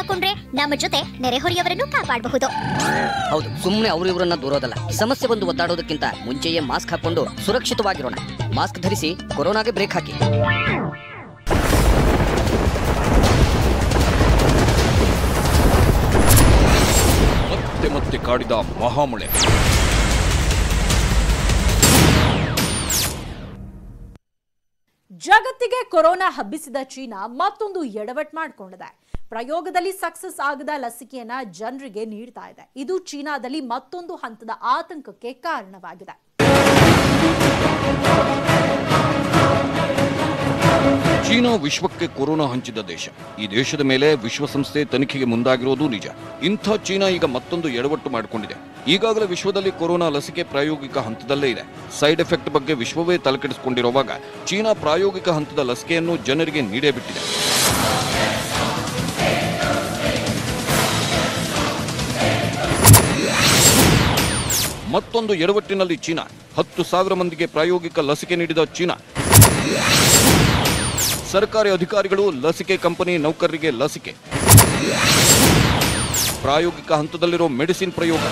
ಹಾಕೊಂಡ್ರೆ ನಮ್ಮ ಜೊತೆ ನೆರೆಹೊರೆಯವರನ್ನು ಕಾಪಾಡಬಹುದು. ಹೌದು, ಸುಮ್ಮನೆ ಅವರು ಇವರನ್ನ ದೂರೋದಲ್ಲ. ಸಮಸ್ಯೆ ಬಂದು ಒದ್ದಾಡೋದಕ್ಕಿಂತ ಮುಂಚೆಯೇ ಮಾಸ್ಕ್ ಹಾಕೊಂಡು ಸುರಕ್ಷಿತವಾಗಿರೋಣ. ಮಾಸ್ಕ್ ಧರಿಸಿ, ಕೊರೋನಾಗೆ ಬ್ರೇಕ್ ಹಾಕಿ. ಮತ್ತೆ ಕಾಡಿದ ಮಹಾಮಳೆ. ಜಗತ್ತಿಗೆ ಕೊರೋನಾ ಹಬ್ಬಿಸಿದ ಚೀನಾ ಮತ್ತೊಂದು ಎಡವಟ್ ಮಾಡಿಕೊಂಡಿದೆ. ಪ್ರಯೋಗದಲ್ಲಿ ಸಕ್ಸಸ್ ಆಗದ ಲಸಿಕೆಯನ್ನ ಜನರಿಗೆ ನೀಡ್ತಾ ಇದೆ. ಇದು ಚೀನಾದಲ್ಲಿ ಮತ್ತೊಂದು ಹಂತದ ಆತಂಕಕ್ಕೆ ಕಾರಣವಾಗಿದೆ. ಚೀನಾ ವಿಶ್ವಕ್ಕೆ ಕೊರೋನಾ ಹಂಚಿದ ದೇಶ. ಈ ದೇಶದ ಮೇಲೆ ವಿಶ್ವಸಂಸ್ಥೆ ತನಿಖೆಗೆ ಮುಂದಾಗಿರೋದು ನಿಜ. ಇಂಥ ಚೀನಾ ಈಗ ಮತ್ತೊಂದು ಎಡವಟ್ಟು ಮಾಡಿಕೊಂಡಿದೆ. ಈಗಾಗಲೇ ವಿಶ್ವದಲ್ಲಿ ಕೊರೋನಾ ಲಸಿಕೆ ಪ್ರಾಯೋಗಿಕ ಹಂತದಲ್ಲೇ ಇದೆ. ಸೈಡ್ ಎಫೆಕ್ಟ್ ಬಗ್ಗೆ ವಿಶ್ವವೇ ತಲೆಕೆಡಿಸಿಕೊಂಡಿರುವಾಗ ಚೀನಾ ಪ್ರಾಯೋಗಿಕ ಹಂತದ ಲಸಿಕೆಯನ್ನು ಜನರಿಗೆ ನೀಡೇ ಬಿಟ್ಟಿದೆ. ಮತ್ತೊಂದು ಎಡವಟ್ಟಿನಲ್ಲಿ ಚೀನಾ 10,000 ಮಂದಿಗೆ ಪ್ರಾಯೋಗಿಕ ಲಸಿಕೆ ನೀಡಿದ ಚೀನಾ. ಸರ್ಕಾರಿ ಅಧಿಕಾರಿಗಳು, ಲಸಿಕೆ ಕಂಪನಿ ನೌಕರರಿಗೆ ಲಸಿಕೆ. ಪ್ರಾಯೋಗಿಕ ಹಂತದಲ್ಲಿರೋ ಮೆಡಿಸಿನ್ ಪ್ರಯೋಗ.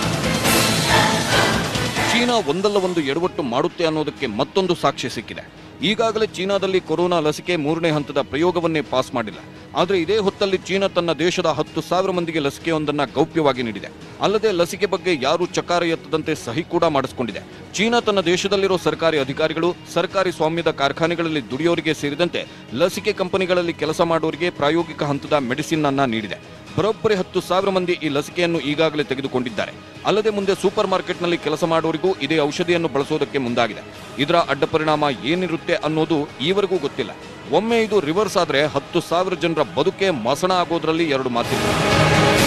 ಚೀನಾ ಒಂದಲ್ಲ ಒಂದು ಎಡವಟ್ಟು ಮಾಡುತ್ತೆ ಅನ್ನೋದಕ್ಕೆ ಮತ್ತೊಂದು ಸಾಕ್ಷ್ಯ ಸಿಕ್ಕಿದೆ. ಈಗಾಗಲೇ ಚೀನಾದಲ್ಲಿ ಕೊರೋನಾ ಲಸಿಕೆ 3ನೇ ಹಂತದ ಪ್ರಯೋಗವನ್ನೇ ಪಾಸ್ ಮಾಡಿಲ್ಲ. ಆದರೆ ಇದೇ ಹೊತ್ತಲ್ಲಿ ಚೀನಾ ತನ್ನ ದೇಶದ 10,000 ಮಂದಿಗೆ ಲಸಿಕೆಯೊಂದನ್ನು ಗೌಪ್ಯವಾಗಿ ನೀಡಿದೆ. ಅಲ್ಲದೆ ಲಸಿಕೆ ಬಗ್ಗೆ ಯಾರೂ ಚಕಾರ ಎತ್ತದಂತೆ ಸಹಿ ಕೂಡ ಮಾಡಿಸಿಕೊಂಡಿದೆ. ಚೀನಾ ತನ್ನ ದೇಶದಲ್ಲಿರೋ ಸರ್ಕಾರಿ ಅಧಿಕಾರಿಗಳು, ಸರ್ಕಾರಿ ಸ್ವಾಮ್ಯದ ಕಾರ್ಖಾನೆಗಳಲ್ಲಿ ದುಡಿಯೋರಿಗೆ ಸೇರಿದಂತೆ ಲಸಿಕೆ ಕಂಪನಿಗಳಲ್ಲಿ ಕೆಲಸ ಮಾಡೋರಿಗೆ ಪ್ರಾಯೋಗಿಕ ಹಂತದ ಮೆಡಿಸಿನ್ ಅನ್ನ ನೀಡಿದೆ. ಬರೋಬ್ಬರಿ 10,000 ಮಂದಿ ಈ ಲಸಿಕೆಯನ್ನು ಈಗಾಗಲೇ ತೆಗೆದುಕೊಂಡಿದ್ದಾರೆ. ಅಲ್ಲದೆ ಮುಂದೆ ಸೂಪರ್ ಮಾರ್ಕೆಟ್ನಲ್ಲಿ ಕೆಲಸ ಮಾಡೋರಿಗೂ ಇದೇ ಔಷಧಿಯನ್ನು ಬಳಸೋದಕ್ಕೆ ಮುಂದಾಗಿದೆ. ಇದರ ಅಡ್ಡ ಪರಿಣಾಮ ಏನಿರುತ್ತೆ ಅನ್ನೋದು ಈವರೆಗೂ ಗೊತ್ತಿಲ್ಲ. ಒಮ್ಮೆ ಇದು ರಿವರ್ಸ್ ಆದರೆ 10,000 ಜನರ ಬದುಕೆ ಮಸಣ ಆಗೋದ್ರಲ್ಲಿ ಎರಡು ಮಾತಿಲ್ಲ.